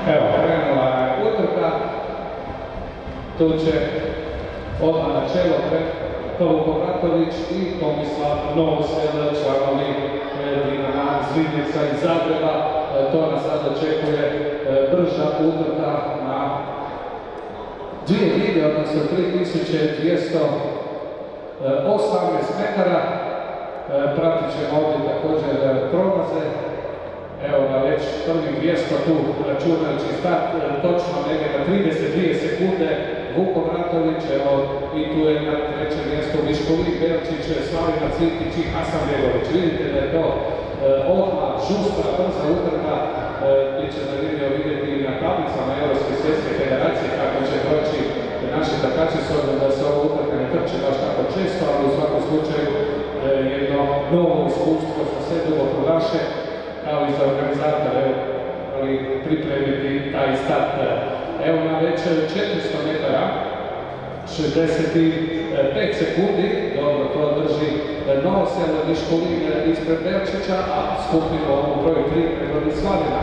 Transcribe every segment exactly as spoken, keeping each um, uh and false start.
Evo, krenula je utrka. Tu će odmah na čelo Pavko Bratović i Tomislav Novosel, članovi Dinama Zrinjeca iz Zagreba. To nas sad očekuje brža utrka na dvije milje, odnosno tri tisuće dvjesto osamnaest metara. Pratit ćemo ovdje također prolaze. Evo ga već prvih dvjesto tu računajući start, točno negdje na trideset dvije sekunde. Vuko Bratović, evo i tu je na trećem mjestu Višković, Belčić, Slavina Cvitić i Hasan Begović. Vidite da je to odmah žustra, brza utrka. Bit će zanimljivo vidjeti i na tablicama Europske svjetske federacije kako će proći naši trkači, s obzirom da se ova utrka ne trče baš tako često, ali u svakom slučaju jedno novo iskustvo za sve dugoprugaše, kao i za organizatore, ali pripremiti taj start. Evo nam već četiristo metara, šezdeset pet sekundi, dobro to drži Novosel, Viškolin ispred Belčića, a skupimo u broju tri predvodi Slavina.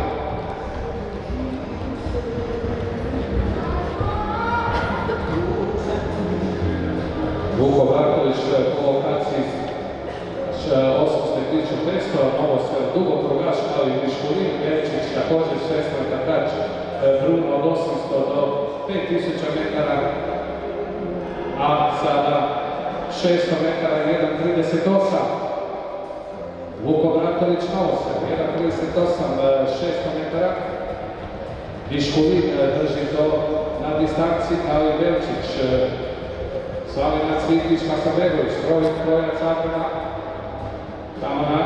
Vuko Bratović po lokaciji osamsto tisuća petsto, Novosel dugoprugaš, kao i Viškolin, Belčić također svestan trkač, Bruno od osamsto do pet tisuća metara, a sada šesto metara jedan trideset osam. Vuko Bratović Novosel, jedan trideset osam, šesto metara. Viškolin drži to na distanci, kao i Belčić. Slavina Cvitić, Hasan Begović, trojac Zagreba, tamo na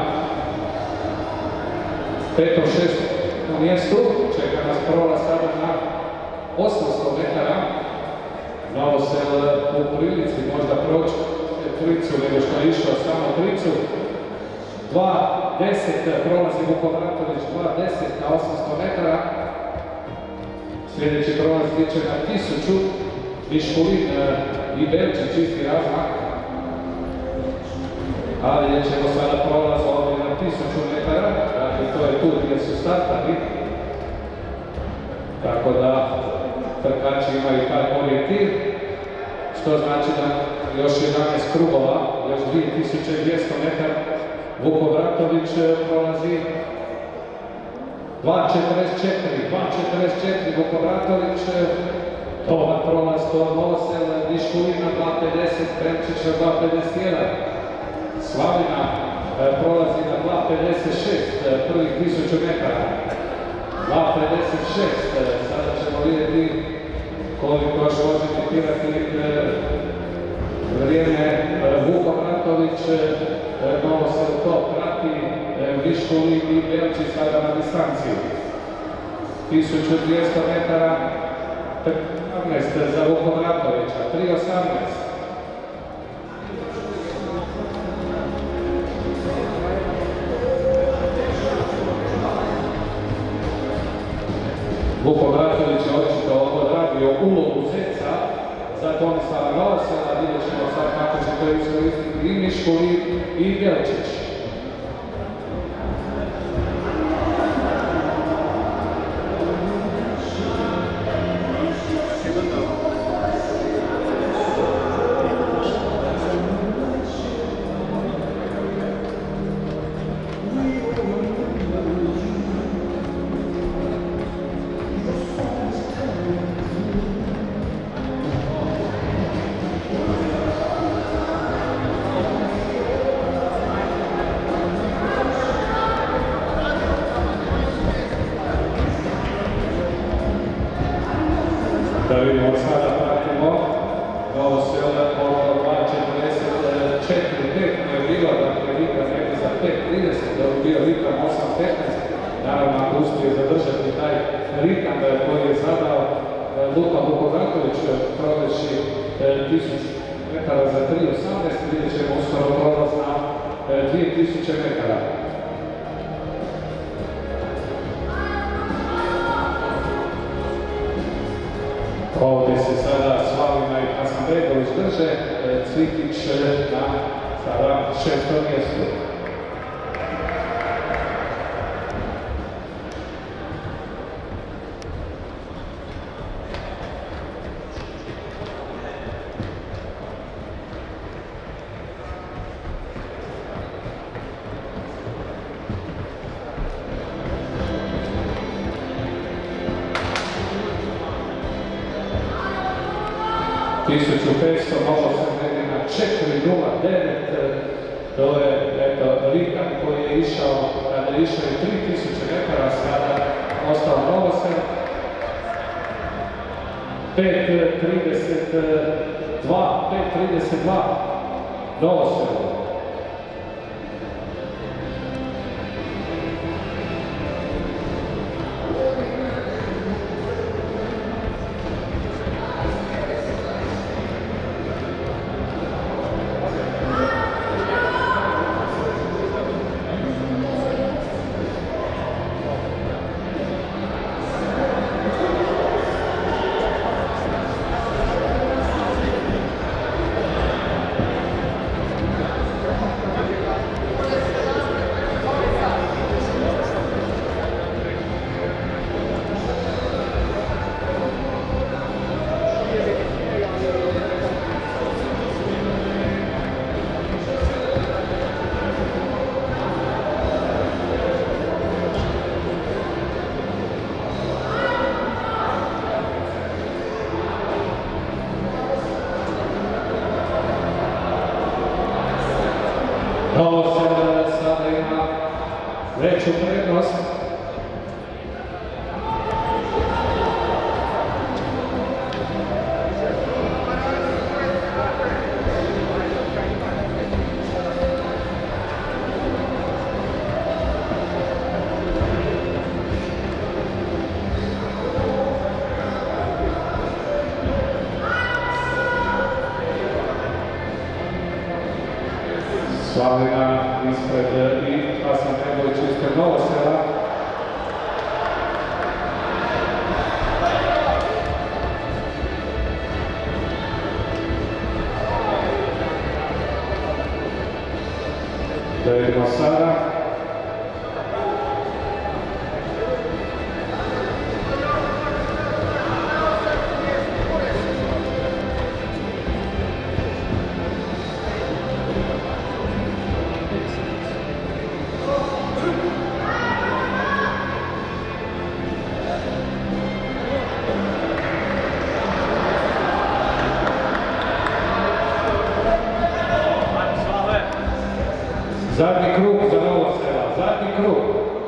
petom, šestom mjestu. Čeka nas prolaz sada na osamsto metara. Novosel u prilici možda proći tricu nego što je išao samo tricu. dva deset prolazi Vuko Bratović, dva deset na osamsto metara. Sljedeći prolaz bit će na tisuću. Viškolin i Belčić isti razmak. Ali ćemo sada prolaz ovdje na tisuću metara. Dakle, to je tu gdje su startali. Tako da trkači imaju taj orijentir. Što znači da još jedanaest krugova, još dvije tisuće dvjesto metara. Vuko Bratović prolazi dva četrdeset četiri, dva četrdeset četiri Vuko Bratović. Dobar prolaz to Novosel, Viškolin na dva pedeset, Belčić na dva pedeset jedan. Slavina prolazi na dva pedeset šest, prvih tisuću metara. dva pedeset šest, sada ćemo vidjeti koliko još može citirati vrijeme. Vuko Bratović, Novosel to prati, Viškolin i Belčić sada na distanciju. tisuću dvjesto metara, petnaest za Vuko Bratovića, tri osamnaest. Vuko Bratović je očito odradio ulogu zeca za Tomislava Novosela. Vidjet ćemo sad kako će to iskoristiti i Viškolin i Belčić. Da vidimo sada, pratimo Novosel oko dva četrdeset četiri pet je bilo, dakle ritam nekde za pet trideset, da bi bio ritam osam petnaest. Naravno, ako uspije zadržati taj ritam koji je zadao Luka Vuko Bratović, proleći tisuću metara za tri osamnaest, vidjet ćemo uskoro prolaz na dvije tisuće metara. Ovdje se sada Slavina i Hasan Begović drže, Cvitić na sada šestom mjestu. tisuću petsto, moglo se negdje na četiri nula devet, to je eto, Rikan koji je išao, kada je išao i tri tisuće metara, sada ostao Novosel. pet trideset dva, pet trideset dva, Novosel. Novosel sada ima veću prednost. Slavina ispred i Hasan Negović ispred Novosela. Da vidimo sada. Zadnji krug za Novosela, zadnji krug.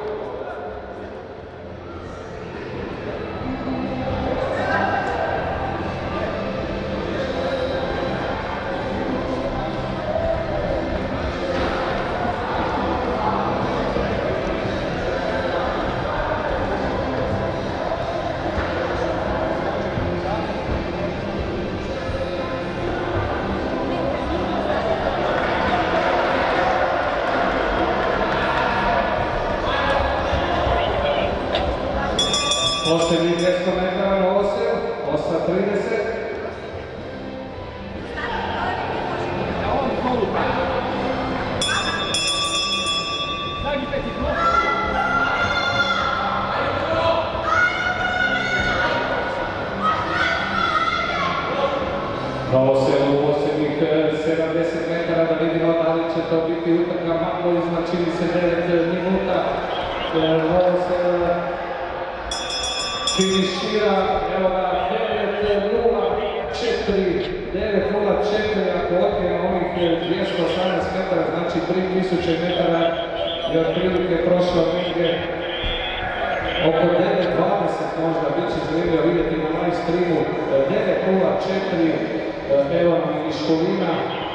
Posljednji dvjesto metara Novosel, osam trideset. Novosel u posljednjih sedamdeset metara, da vidimo da li će to biti utrka malo iznad, čini se devet minuta. Novosel finišira, evo ga, devet nula četiri, devet nula četiri, ako odbijemo ovih dvjesto osamnaest metara, znači tri tisuće metara je otprilike prošlo negdje oko devet dvadeset možda, bit će zanimljivo vidjeti na live streamu, devet nula četiri, evo nam i Školina.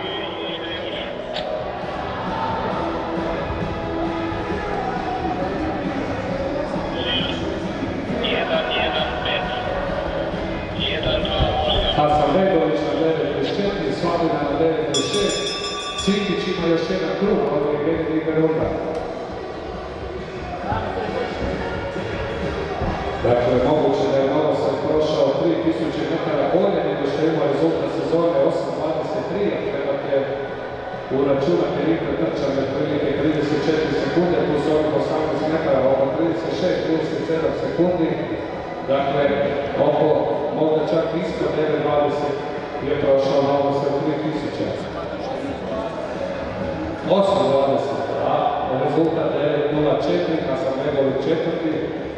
Hasan Negović na devet trideset četiri, Slavina na devet trideset šest, Cvikić ima još jedan krug, ovo je Generi Berunda. Dakle, moguće da je Novosel prošao tri tisuće metara bolje nego što ima rezultat sezone osam dvadeset tri, a trebate uračunati ritme trčanja otprilike trideset četiri sekunde, plus ovih osamnaest metara, oko trideset šest trideset sedam sekundi. Dakle, oko možda čak ispod devet dvadeset je prošao Novosel tri tisuće. osam dvadeset, a rezultat devet nula četiri, Hasan Negović četvrti.